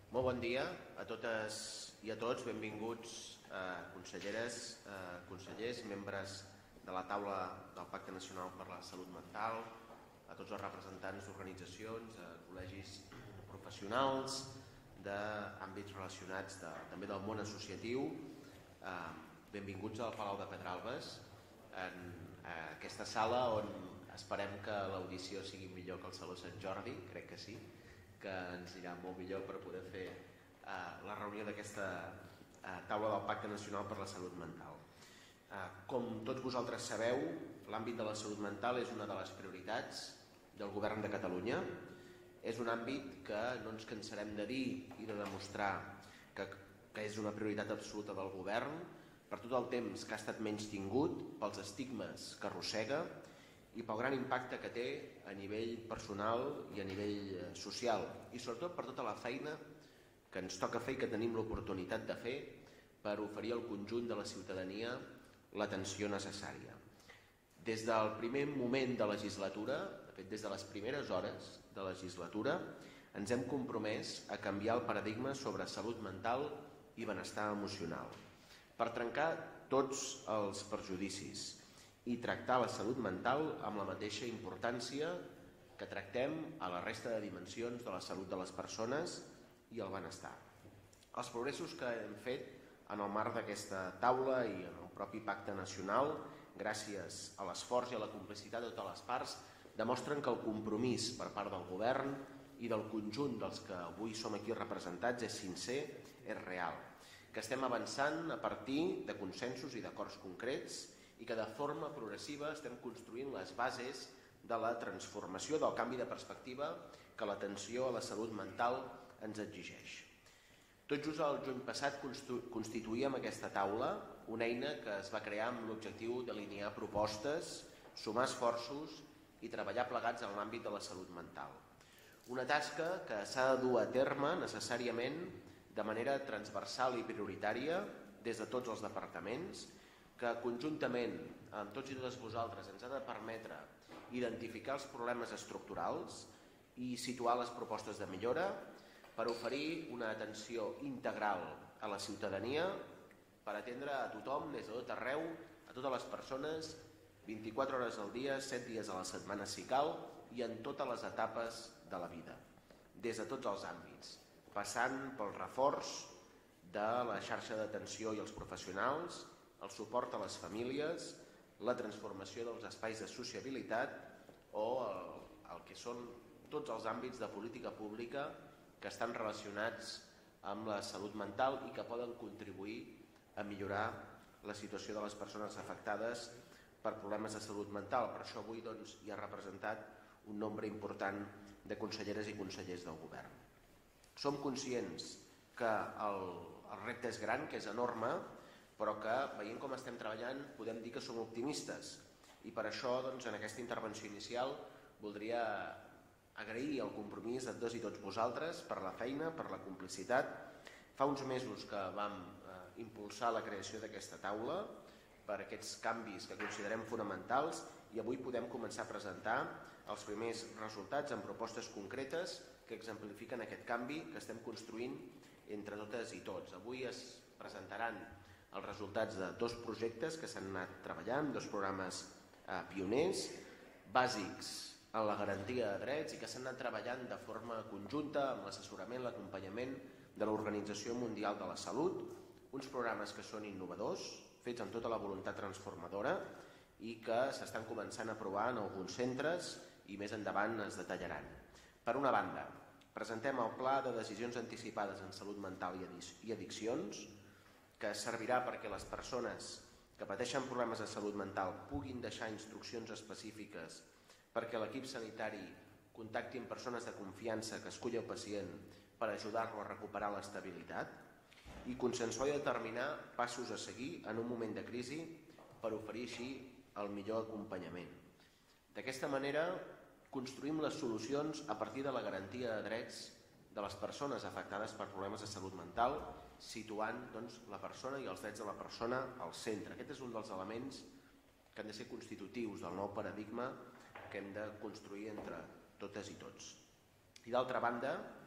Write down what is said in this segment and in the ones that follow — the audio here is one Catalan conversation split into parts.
Molt bon dia a totes i a tots, benvinguts conselleres, consellers, membres de la taula del Pacte Nacional per la Salut Mental, a tots els representants d'organitzacions, col·legis professionals, d'àmbits relacionats també del món associatiu. Benvinguts al Palau de Pedralbes, en aquesta sala on esperem que l'audició sigui millor que el Saló Sant Jordi, crec que sí, que ens anirà molt millor per poder fer la reunió d'aquesta taula del Pacte Nacional per la Salut Mental. Com tots vosaltres sabeu, l'àmbit de la salut mental és una de les prioritats del Govern de Catalunya. És un àmbit que no ens cansarem de dir i de demostrar que és una prioritat absoluta del Govern per tot el temps que ha estat menystingut, pels estigmes que arrossega i pel gran impacte que té a nivell personal i a nivell social, i sobretot per tota la feina que ens toca fer i que tenim l'oportunitat de fer per oferir al conjunt de la ciutadania l'atenció necessària. Des del primer moment de legislatura, de fet des de les primeres hores de legislatura, ens hem compromès a canviar el paradigma sobre salut mental i benestar emocional, per trencar tots els perjudicis i tractar la salut mental amb la mateixa importància que tractem a la resta de dimensions de la salut de les persones i el benestar. Els progressos que hem fet en el marc d'aquesta taula i en el propi pacte nacional, gràcies a l'esforç i a la complicitat de totes les parts, demostren que el compromís per part del Govern i del conjunt dels que avui som aquí representats és sincer, és real, que estem avançant a partir de consensos i d'acords concrets i que de forma progressiva estem construint les bases de la transformació, del canvi de perspectiva que l'atenció a la salut mental ens exigeix. Tot just el juny passat constituïem aquesta taula, una eina que es va crear amb l'objectiu d'alinear propostes, sumar esforços i treballar plegats en l'àmbit de la salut mental. Una tasca que s'ha de dur a terme necessàriament de manera transversal i prioritària des de tots els departaments, que conjuntament amb tots i totes vosaltres ens ha de permetre identificar els problemes estructurals i situar les propostes de millora per oferir una atenció integral a la ciutadania, per atendre a tothom des de tot arreu, a totes les persones, 24 hores al dia, 7 dies a la setmana si cal, i en totes les etapes de la vida, des de tots els àmbits, passant pel reforç de la xarxa d'atenció i els professionals, el suport a les famílies, la transformació dels espais de sociabilitat o el que són tots els àmbits de política pública que estan relacionats amb la salut mental i que poden contribuir a millorar la situació de les persones afectades per problemes de salut mental. Per això avui hi ha representat un nombre important de conselleres i consellers del Govern. Som conscients que el repte és gran, que és enorme, però que, veient com estem treballant, podem dir que som optimistes. I per això, en aquesta intervenció inicial, voldria agrair el compromís de tots i tots vosaltres per la feina, per la complicitat. Fa uns mesos que vam impulsar la creació d'aquesta taula per aquests canvis que considerem fonamentals i avui podem començar a presentar els primers resultats en propostes concretes que exemplifiquen aquest canvi que estem construint entre totes i tots. Avui es presentaran els resultats de 2 projectes que s'han anat treballant, 2 programes pioners, bàsics en la garantia de drets i que s'han anat treballant de forma conjunta amb l'assessorament, l'acompanyament de l'Organització Mundial de la Salut, uns programes que són innovadors, fets amb tota la voluntat transformadora i que s'estan començant a provar en alguns centres i més endavant es detallaran. Per una banda, presentem el Pla de Decisions Anticipades en Salut Mental i Addiccions, que servirà perquè les persones que pateixen problemes de salut mental puguin deixar instruccions específiques perquè l'equip sanitari contacti amb persones de confiança que esculli el pacient per ajudar-lo a recuperar l'estabilitat i consensuar i determinar passos a seguir en un moment de crisi per oferir així el millor acompanyament. D'aquesta manera construïm les solucions a partir de la garantia de drets de les persones afectades per problemes de salut mental, situant la persona i els drets de la persona al centre. Aquest és un dels elements que han de ser constitutius del nou paradigma que hem de construir entre totes i tots. I d'altra banda,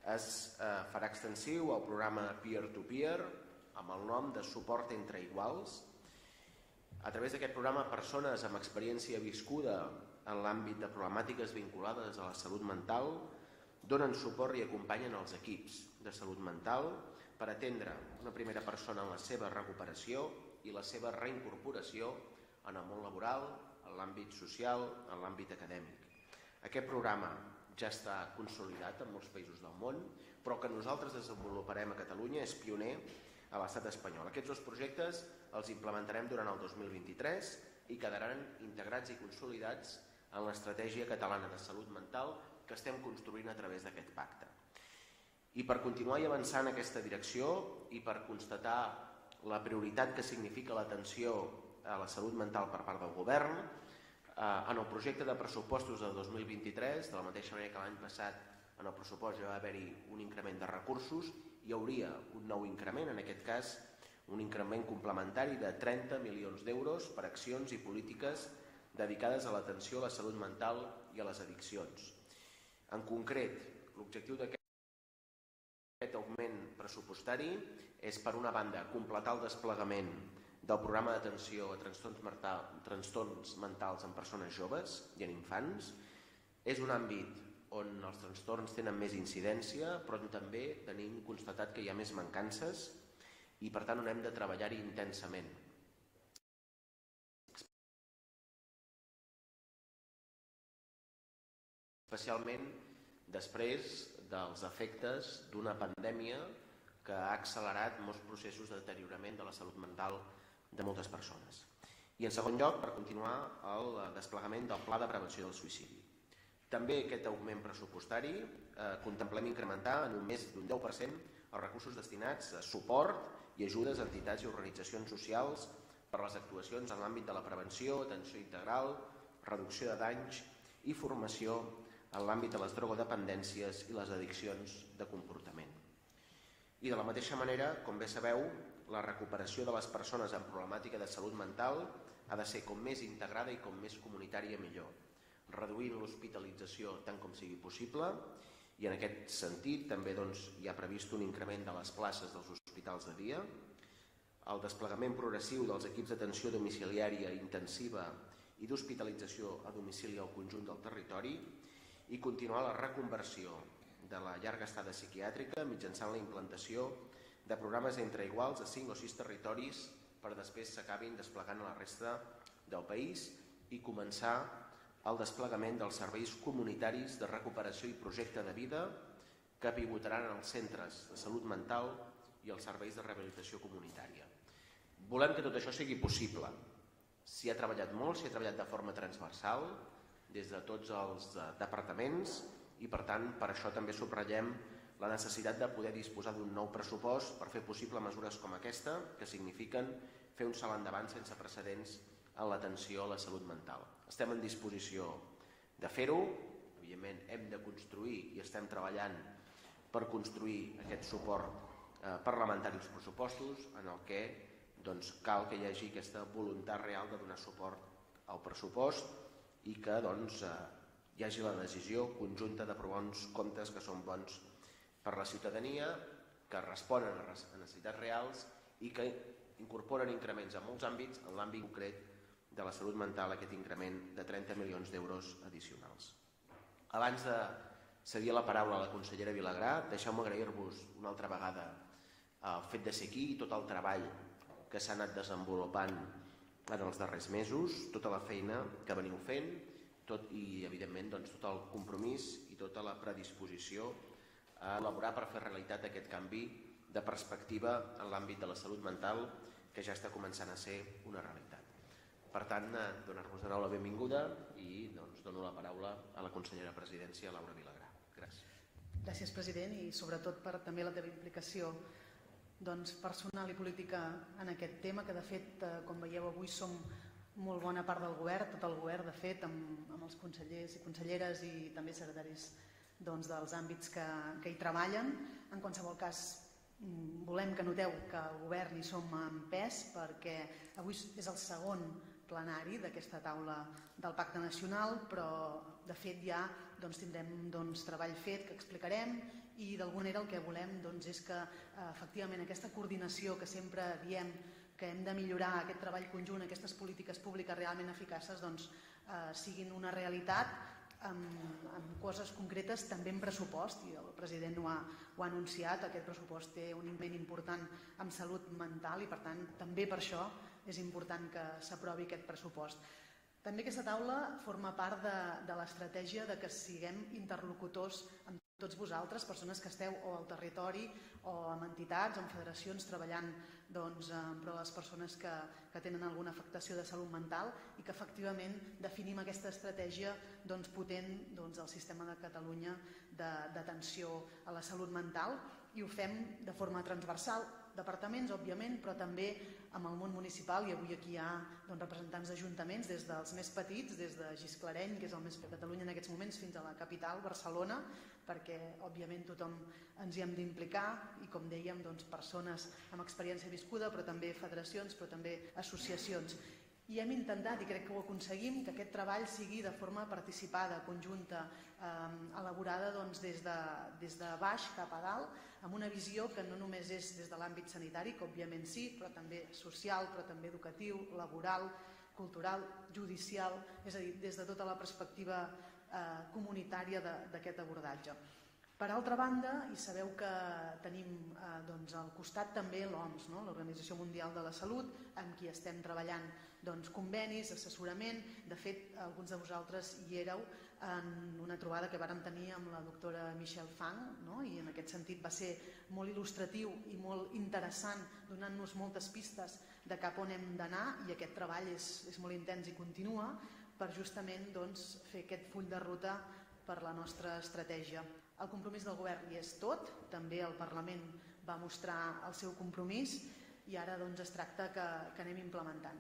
Es farà extensiu el programa Peer-to-Peer amb el nom de Suport entre Iguals. A través d'aquest programa, persones amb experiència viscuda en l'àmbit de problemàtiques vinculades a la salut mental donen suport i acompanyen els equips de salut mental per atendre una primera persona en la seva recuperació i la seva reincorporació en el món laboral, en l'àmbit social, en l'àmbit acadèmic. Aquest programa ja està consolidat en molts països del món, però que nosaltres desenvoluparem a Catalunya, és pioner a l'estat espanyol. Aquests dos projectes els implementarem durant el 2023 i quedaran integrats i consolidats en l'estratègia catalana de salut mental que estem construint a través d'aquest pacte. I per continuar i avançar en aquesta direcció i per constatar la prioritat que significa l'atenció a la salut mental per part del govern, en el projecte de pressupostos del 2023, de la mateixa manera que l'any passat en el pressupost ja va haver-hi un increment de recursos, hi hauria un nou increment, en aquest cas un increment complementari de 30 milions d'euros per accions i polítiques dedicades a l'atenció a la salut mental i a les addiccions. En concret, l'objectiu d'aquest augment pressupostari és, per una banda, completar el desplegament del programa d'atenció a trastorns mentals en persones joves i en infants. És un àmbit on els trastorns tenen més incidència, però també tenim constatat que hi ha més mancances i, per tant, on hem de treballar-hi intensament. Especialment després dels efectes d'una pandèmia que ha accelerat molts processos de deteriorament de la salut mental de moltes persones. I, en segon lloc, per continuar el desplegament del Pla de Prevenció del Suïcidi. També aquest augment pressupostari contemplem incrementar en un més d'un 10% els recursos destinats a suport i ajudes a entitats i organitzacions socials per les actuacions en l'àmbit de la prevenció, atenció integral, reducció de danys i formació en l'àmbit de les drogodependències i les addiccions de comportament. I de la mateixa manera, com bé sabeu, la recuperació de les persones amb problemàtica de salut mental ha de ser com més integrada i com més comunitària millor, reduint l'hospitalització tant com sigui possible, i en aquest sentit també hi ha previst un increment de les places dels hospitals de dia, el desplegament progressiu dels equips d'atenció domiciliària intensiva i d'hospitalització a domicili al conjunt del territori i continuar la reconversió de la llarga estada psiquiàtrica mitjançant la implantació de programes entre iguals a 5 o 6 territoris per després s'acabin desplegant a la resta del país i començar el desplegament dels serveis comunitaris de recuperació i projecte de vida que pivotaran en els centres de salut mental i els serveis de rehabilitació comunitària. Volem que tot això sigui possible. S'hi ha treballat molt, s'hi ha treballat de forma transversal des de tots els departaments i, per tant, per això també subratllem la necessitat de poder disposar d'un nou pressupost per fer possible mesures com aquesta, que signifiquen fer un salt endavant sense precedents en l'atenció a la salut mental. Estem en disposició de fer-ho, evidentment hem de construir i estem treballant per construir aquest suport parlamentari als pressupostos en el que cal que hi hagi aquesta voluntat real de donar suport al pressupost i que hi hagi la decisió conjunta d'aprovar uns comptes que són bons per la ciutadania, que responen a necessitats reals i que incorporen increments en molts àmbits, en l'àmbit concret de la salut mental, aquest increment de 30 milions d'euros addicionals. Abans de cedir la paraula a la consellera Vilagrà, deixeu-me agrair-vos una altra vegada el fet de ser aquí i tot el treball que s'ha anat desenvolupant en els darrers mesos, tota la feina que veniu fent i, evidentment, tot el compromís i tota la predisposició a elaborar per fer realitat aquest canvi de perspectiva en l'àmbit de la salut mental que ja està començant a ser una realitat. Per tant, donar-vos de nou la benvinguda i dono la paraula a la consellera de Presidència, Laura Vilagrà. Gràcies. Gràcies, president, i sobretot per també la teva implicació personal i política en aquest tema, que de fet, com veieu avui, som molt bona part del govern, tot el govern, de fet, amb els consellers i conselleres i també secretaris dels àmbits que hi treballen. En qualsevol cas, volem que noteu que el govern hi som en pes, perquè avui és el segon plenari d'aquesta taula del Pacte Nacional, però de fet ja tindrem treball fet que explicarem i d'alguna manera el que volem és que efectivament aquesta coordinació que sempre diem que hem de millorar, aquest treball conjunt, aquestes polítiques públiques realment eficaces siguin una realitat amb coses concretes, també en pressupost, i el president ho ha anunciat. Aquest pressupost té un increment important en salut mental i per tant també per això és important que s'aprovi aquest pressupost. També aquesta taula forma part de l'estratègia de que siguem interlocutors amb tots vosaltres, persones que esteu o al territori o amb entitats o amb federacions treballant en pro de les persones que tenen alguna afectació de salut mental i que efectivament definim aquesta estratègia potent del sistema de Catalunya d'atenció a la salut mental i ho fem de forma transversal, departaments, òbviament, però també amb el món municipal, i avui aquí hi ha representants d'ajuntaments, des dels més petits, des de Gisclareny, que és el més de Catalunya en aquests moments, fins a la capital, Barcelona, perquè òbviament tothom ens hi hem d'implicar i, com dèiem, persones amb experiència viscuda, però també federacions, però també associacions. I hem intentat, i crec que ho aconseguim, que aquest treball sigui de forma participada, conjunta, elaborada des de baix cap a dalt, amb una visió que no només és des de l'àmbit sanitari, que òbviament sí, però també social, però també educatiu, laboral, cultural, judicial, és a dir, des de tota la perspectiva comunitària d'aquest abordatge. Per altra banda, i sabeu que tenim al costat també l'OMS, l'Organització Mundial de la Salut, amb qui estem treballant convenis, assessorament. De fet, alguns de vosaltres hi éreu en una trobada que vàrem tenir amb la doctora Michelle Fang, i en aquest sentit va ser molt il·lustratiu i molt interessant, donant-nos moltes pistes de cap on hem d'anar, i aquest treball és molt intens i continua per justament fer aquest full de ruta per la nostra estratègia. El compromís del govern hi és tot, també el Parlament va mostrar el seu compromís i ara es tracta que anem implementant.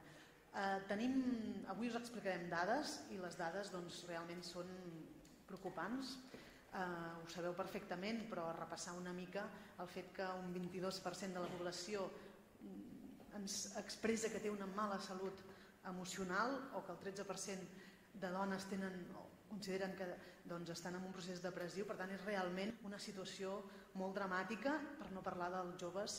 Avui us explicarem dades i les dades realment són preocupants. Ho sabeu perfectament, però repassar una mica el fet que un 22% de la població ens expressa que té una mala salut emocional o que el 13% de dones consideren que estan en un procés depressiu. Per tant, és realment una situació molt dramàtica, per no parlar dels joves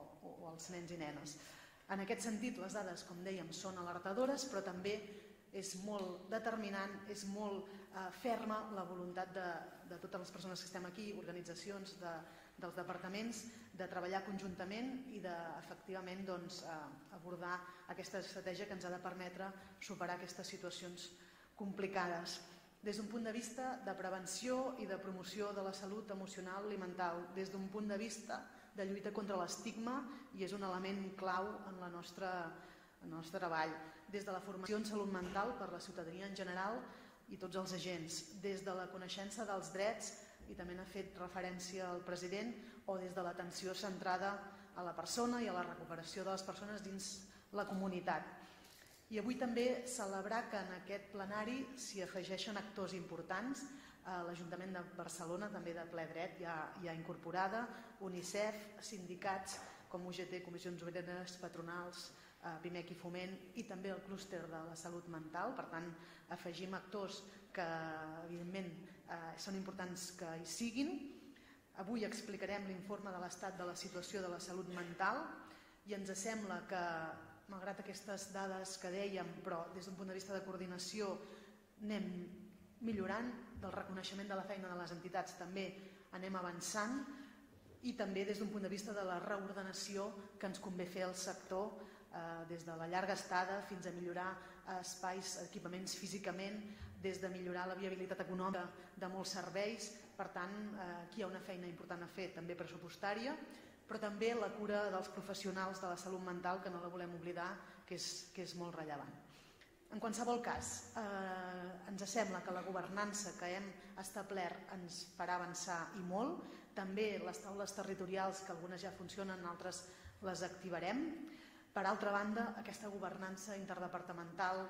o els nens i nenes. En aquest sentit, les dades, com dèiem, són alertadores, però també és molt determinant, és molt ferma la voluntat de totes les persones que estem aquí, organitzacions dels departaments, de treballar conjuntament i d'efectivament abordar aquesta estratègia que ens ha de permetre superar aquestes situacions complicades. Des d'un punt de vista de prevenció i de promoció de la salut emocional i mental, des d'un punt de vista de lluita contra l'estigma, i és un element clau en el nostre treball, des de la formació en salut mental per la ciutadania en general i tots els agents, des de la coneixença dels drets, i també n'ha fet referència al president, o des de l'atenció centrada a la persona i a la recuperació de les persones dins la comunitat. I avui també celebrar que en aquest plenari s'hi afegeixen actors importants. L'Ajuntament de Barcelona, també de ple dret, ja ha incorporada, UNICEF, sindicats com UGT, Comissions Obreres, patronals, PIMEC i Foment, i també el clúster de la salut mental. Per tant, afegim actors que, evidentment, són importants que hi siguin. Avui explicarem l'informe de l'estat de la situació de la salut mental i ens sembla que, malgrat aquestes dades que dèiem, però des d'un punt de vista de coordinació anem millorant, del reconeixement de la feina de les entitats també anem avançant, i també des d'un punt de vista de la reordenació que ens convé fer al sector, des de la llarga estada fins a millorar espais, equipaments físicament, des de millorar la viabilitat econòmica de molts serveis. Per tant, aquí hi ha una feina important a fer, també pressupostària, però també la cura dels professionals de la salut mental, que no la volem oblidar, que és molt rellevant. En qualsevol cas, ens sembla que la governança que hem establert ens farà avançar i molt. També les taules territorials, que algunes ja funcionen, altres les activarem. Per altra banda, aquesta governança interdepartamental,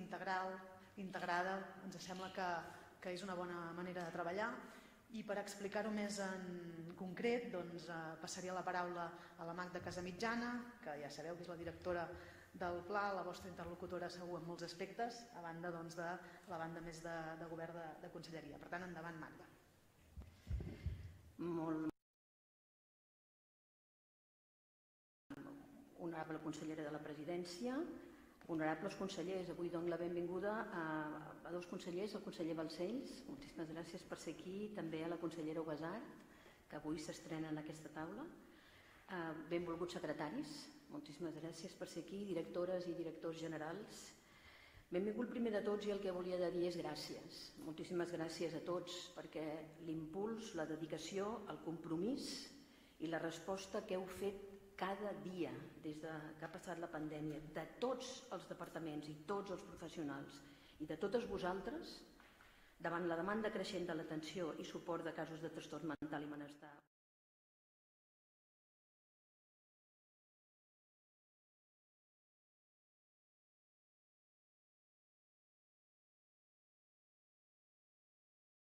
integrada, ens sembla que és una bona manera de treballar. I per explicar-ho més en concret, passaria la paraula a la Magda Casamitjana, que ja sabeu que és la directora del pla, la vostra interlocutora segur en molts aspectes, a banda de la banda més de govern de conselleria. Per tant, endavant, Magda. Molt honorable consellera de la Presidència, honorables consellers, avui dono la benvinguda a dos consellers, el conseller Balcells, moltíssimes gràcies per ser aquí, també a la consellera Ubasart, que avui s'estrena en aquesta taula, benvolguts secretaris, moltíssimes gràcies per ser aquí, directores i directors generals. Benvingut primer de tots, i el que volia dir és gràcies. Moltíssimes gràcies a tots perquè l'impuls, la dedicació, el compromís i la resposta que heu fet cada dia des que ha passat la pandèmia, de tots els departaments i tots els professionals i de totes vosaltres, davant la demanda creixent de l'atenció i suport de casos de trastorn mental i malestar